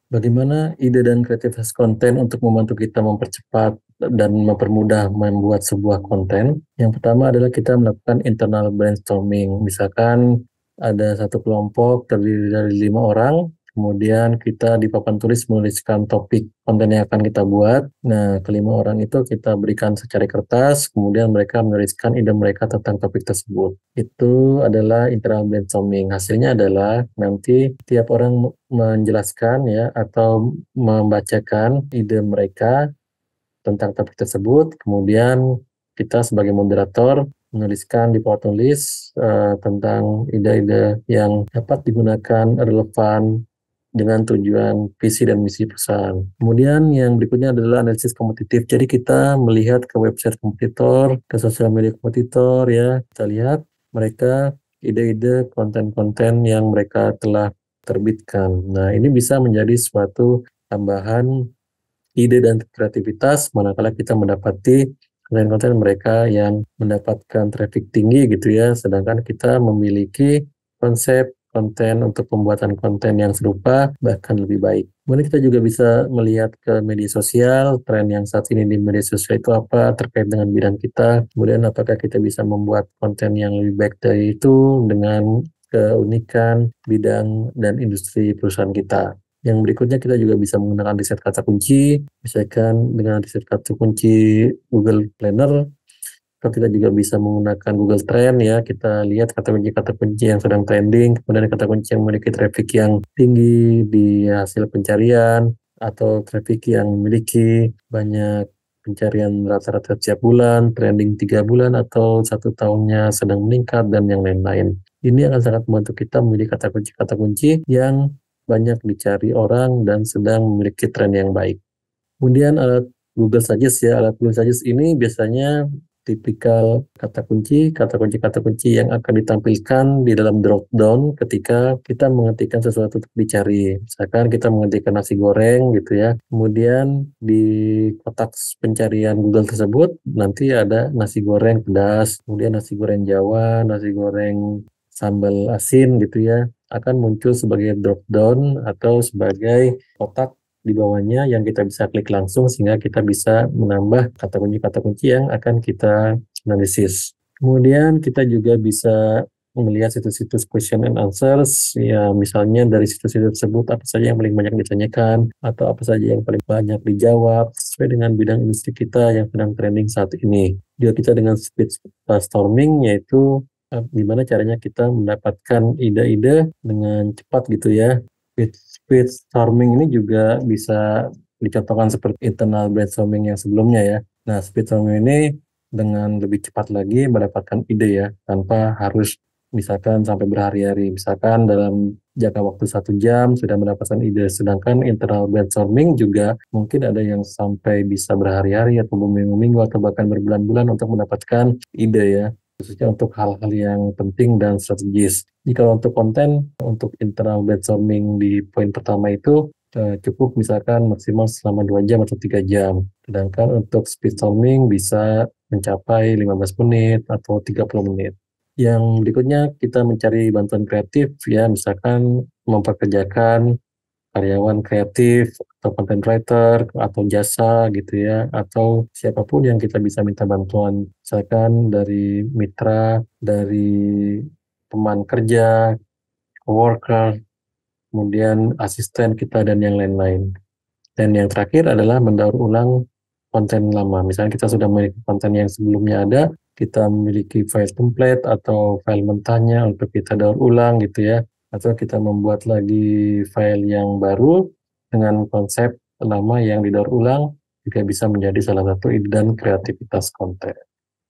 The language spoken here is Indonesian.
Bagaimana ide dan kreativitas konten untuk membantu kita mempercepat dan mempermudah membuat sebuah konten? Yang pertama adalah kita melakukan internal brainstorming. Misalkan ada satu kelompok terdiri dari 5 orang, kemudian kita di papan tulis menuliskan topik konten yang akan kita buat. Nah, ke 5 orang itu kita berikan secari kertas, kemudian mereka menuliskan ide mereka tentang topik tersebut. Itu adalah internal brainstorming. Hasilnya adalah nanti tiap orang menjelaskan ya atau membacakan ide mereka tentang topik tersebut. Kemudian kita sebagai moderator menuliskan di papan tulis tentang ide-ide yang dapat digunakan relevan dengan tujuan visi dan misi perusahaan. Kemudian yang berikutnya adalah analisis kompetitif. Jadi kita melihat ke website kompetitor, ke sosial media kompetitor ya. Kita lihat mereka ide-ide konten-konten yang mereka telah terbitkan. Nah, ini bisa menjadi suatu tambahan ide dan kreativitas manakala kita mendapati konten-konten mereka yang mendapatkan traffic tinggi gitu ya, sedangkan kita memiliki konsep konten untuk pembuatan konten yang serupa bahkan lebih baik. Kemudian kita juga bisa melihat ke media sosial, tren yang saat ini di media sosial itu apa terkait dengan bidang kita, kemudian apakah kita bisa membuat konten yang lebih baik dari itu dengan keunikan bidang dan industri perusahaan kita. Yang berikutnya kita juga bisa menggunakan riset kata kunci, misalkan dengan riset kata kunci Google Planner, atau kita juga bisa menggunakan Google Trend ya, kita lihat kata kunci yang sedang trending, kemudian kata kunci yang memiliki traffic yang tinggi di hasil pencarian, atau traffic yang memiliki banyak pencarian rata-rata setiap bulan, trending 3 bulan, atau 1 tahunnya sedang meningkat, dan yang lain-lain. Ini akan sangat membantu kita memilih kata kunci yang banyak dicari orang dan sedang memiliki tren yang baik. Kemudian alat Google Suggest ini biasanya tipikal kata kunci yang akan ditampilkan di dalam drop down ketika kita mengetikkan sesuatu untuk dicari. Misalkan kita mengetikkan nasi goreng gitu ya, kemudian di kotak pencarian Google tersebut nanti ada nasi goreng pedas, kemudian nasi goreng Jawa, nasi goreng sambal asin gitu ya, akan muncul sebagai drop down atau sebagai kotak di bawahnya yang kita bisa klik langsung sehingga kita bisa menambah kata kunci yang akan kita analisis. Kemudian kita juga bisa melihat situs-situs question and answers, ya misalnya dari situs-situs tersebut apa saja yang paling banyak ditanyakan atau apa saja yang paling banyak dijawab sesuai dengan bidang industri kita yang sedang trending saat ini. Juga kita dengan speed storming, yaitu gimana caranya kita mendapatkan ide-ide dengan cepat gitu ya. Speed storming ini juga bisa dicontohkan seperti internal brainstorming yang sebelumnya ya. Nah, speed storming ini dengan lebih cepat lagi mendapatkan ide ya, tanpa harus misalkan sampai berhari-hari. Misalkan dalam jangka waktu 1 jam sudah mendapatkan ide, sedangkan internal brainstorming juga mungkin ada yang sampai bisa berhari-hari atau berminggu-minggu atau bahkan berbulan-bulan untuk mendapatkan ide ya, khususnya untuk hal-hal yang penting dan strategis. Jika untuk konten, untuk internal brainstorming di poin pertama itu cukup misalkan maksimal selama 2 jam atau 3 jam. Sedangkan untuk speed storming bisa mencapai 15 menit atau 30 menit. Yang berikutnya kita mencari bantuan kreatif ya, misalkan memperkerjakan karyawan kreatif atau content writer atau jasa gitu ya, atau siapapun yang kita bisa minta bantuan, misalkan dari mitra, dari teman kerja, coworker, kemudian asisten kita dan yang lain-lain. Dan yang terakhir adalah mendaur ulang konten lama. Misalnya kita sudah memiliki konten yang sebelumnya ada, kita memiliki file template atau file mentahnya untuk kita daur ulang gitu ya, atau kita membuat lagi file yang baru dengan konsep lama yang didaur ulang, juga bisa menjadi salah satu ide dan kreativitas konten.